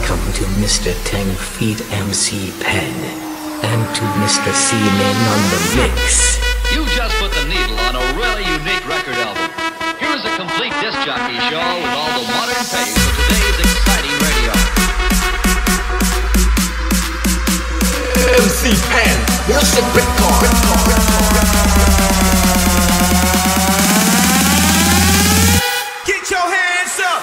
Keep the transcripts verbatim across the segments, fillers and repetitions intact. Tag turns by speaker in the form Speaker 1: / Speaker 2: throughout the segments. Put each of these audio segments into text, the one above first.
Speaker 1: welcome to Mister TenG feat. M C Phen, and to Mister Simen on the mix.
Speaker 2: You just put the needle on a really unique record album. Here's a complete disc jockey show with all the modern pace of today's exciting radio.
Speaker 3: M C Phen, music record. Get your hands up.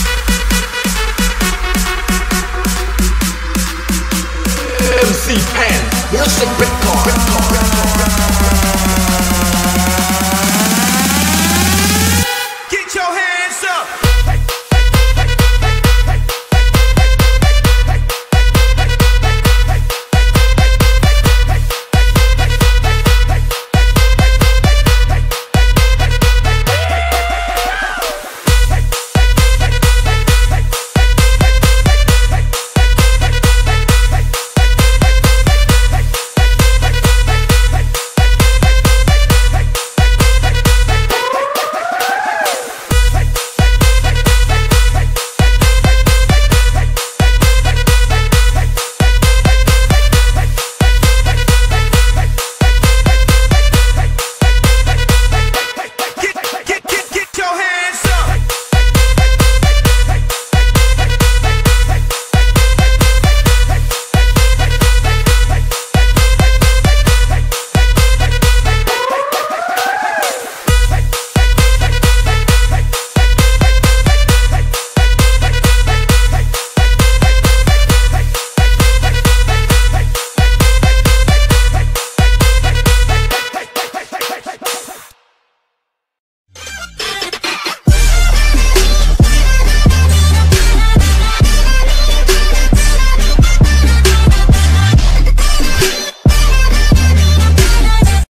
Speaker 3: M C Phen.